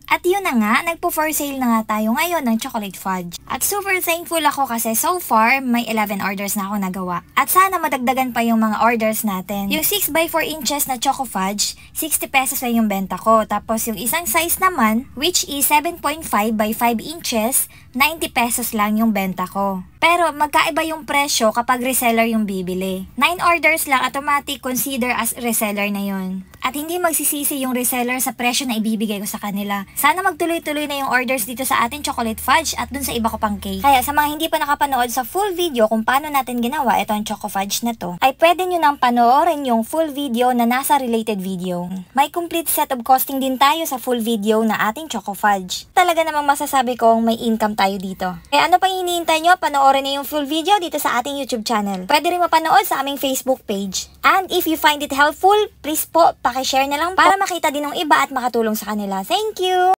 At yun na nga, nagpo-for sale na nga tayo ngayon ng chocolate fudge. At super thankful ako kasi so far, may 11 orders na ako nagawa. At sana madagdagan pa yung mga orders natin. Yung 6x4 inches na choco fudge, 60 pesos lang yung benta ko. Tapos yung isang size naman, which is 7.5 by 5 inches, 90 pesos lang yung benta ko. Pero magkaiba yung presyo kapag reseller yung bibili. 9 orders lang, automatic consider as reseller na yun. At hindi magsisisi yung reseller sa presyo na ibibigay ko sa kanila. Sana magtuloy-tuloy na yung orders dito sa ating chocolate fudge at dun sa iba ko pang cake. Kaya sa mga hindi pa nakapanood sa full video kung paano natin ginawa itong choco fudge na to, ay pwede nyo nang panoorin yung full video na nasa related video. May complete set of costing din tayo sa full video na ating choco fudge. Talaga namang masasabi kong may income tayo dito. Kaya ano pang hinihintay nyo? Panoorin na yung full video dito sa ating YouTube channel. Pwede rin mapanood sa aming Facebook page. And if you find it helpful, please po, pakishare na lang para makita din ng iba at makatulong sa kanila. Thank you!